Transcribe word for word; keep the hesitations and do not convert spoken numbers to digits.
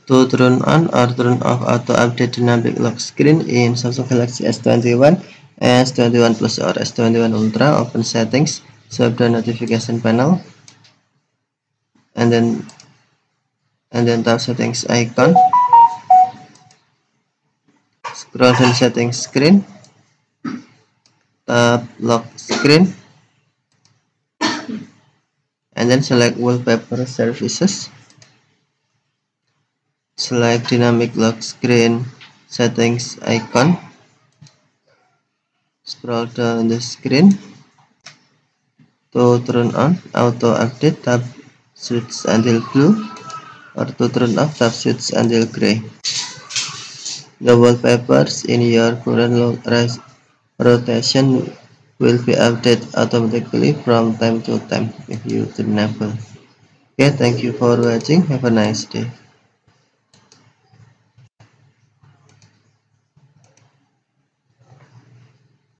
To turn on or turn off auto update dynamic lock screen in Samsung Galaxy S twenty-one, S twenty-one Plus or S twenty-one Ultra, open settings, swipe the notification panel, and then and then tap settings icon, scroll down settings screen, tap lock screen, and then select wallpaper services, select dynamic lock screen settings icon, scroll down the screen. To turn on auto update, tap switch until blue, or to turn off, tap switch until gray. The wallpapers in your current rotation will be updated automatically from time to time if you enable. Okay, thank you for watching. Have a nice day.